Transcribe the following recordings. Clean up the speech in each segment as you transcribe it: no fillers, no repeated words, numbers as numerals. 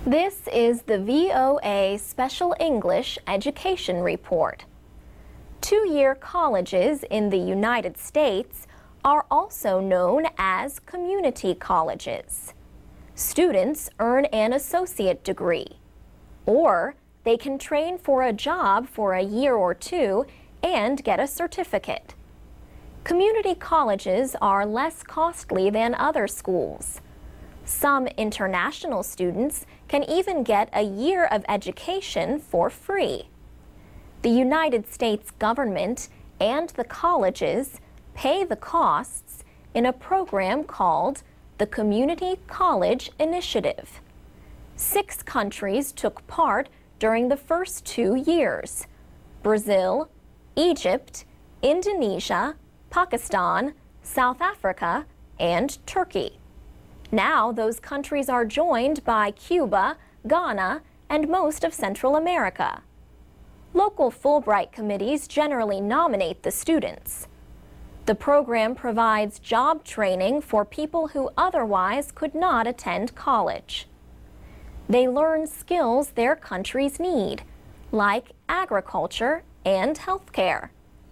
This is the VOA Special English Education Report. Two-year colleges in the United States are also known as community colleges. Students earn an associate degree, or they can train for a job for a year or two and get a certificate. Community colleges are less costly than other schools. Some international students can even get a year of education for free. The United States government and the colleges pay the costs in a program called the Community College Initiative. 6 countries took part during the first 2 years: Brazil, Egypt, Indonesia, Pakistan, South Africa, and Turkey. Now those countries are joined by Cuba, Ghana, and most of Central America. Local Fulbright committees generally nominate the students. The program provides job training for people who otherwise could not attend college. They learn skills their countries need, like agriculture and healthcare.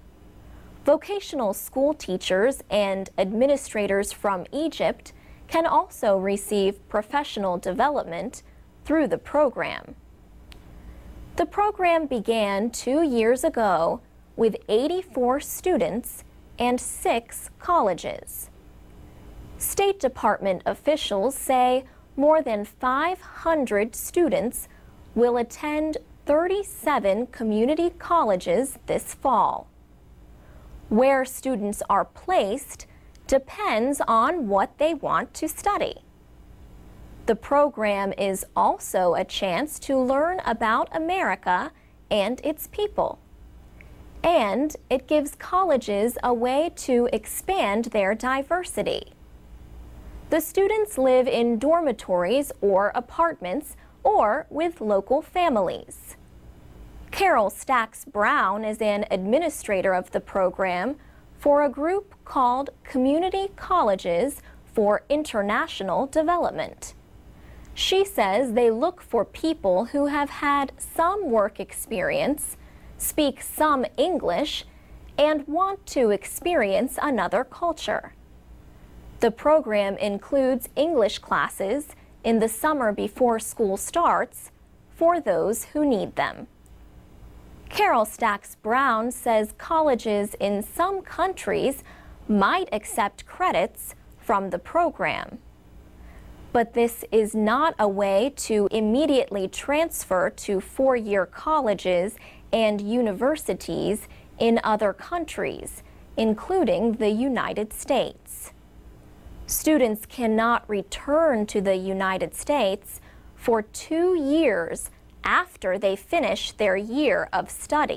Vocational school teachers and administrators from Egypt can also receive professional development through the program. The program began 2 years ago with 84 students and 6 colleges. State Department officials say more than 500 students will attend 37 community colleges this fall. Where students are placed depends on what they want to study. The program is also a chance to learn about America and its people. And it gives colleges a way to expand their diversity. The students live in dormitories or apartments or with local families. Carol Stacks Brown is an administrator of the program for a group called Community Colleges for International Development. She says they look for people who have had some work experience, speak some English, and want to experience another culture. The program includes English classes in the summer before school starts for those who need them. Carol Stacks Brown says colleges in some countries might accept credits from the program. But this is not a way to immediately transfer to 4-year colleges and universities in other countries, including the United States. Students cannot return to the United States for 2 years after they finish their year of study.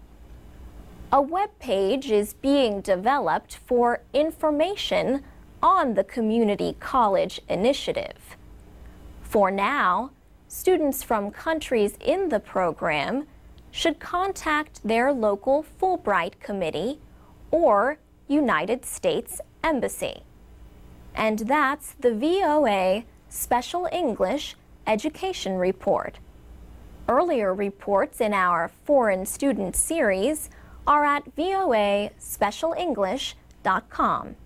A web page is being developed for information on the Community College Initiative. For now, students from countries in the program should contact their local Fulbright committee or United States Embassy. And that's the VOA Special English Education Report. Earlier reports in our Foreign Student Series are at voaspecialenglish.com.